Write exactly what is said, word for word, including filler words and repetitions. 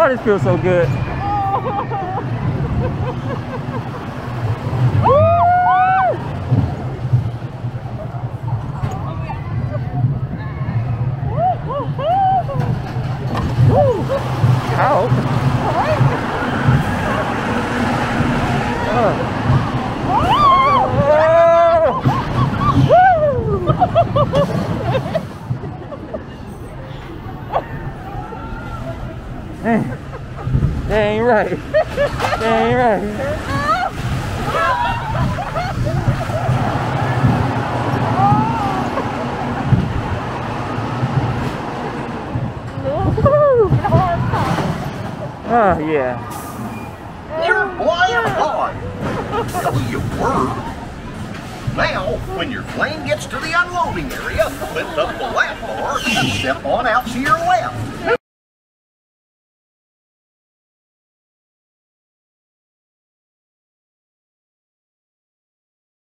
God, this feels so good. Ow. Uh. That ain't right. That ain't right. Oh, yeah. You're flying hard. No, you were. Now, when your plane gets to the unloading area, lift up the lap bar and step on out to your left.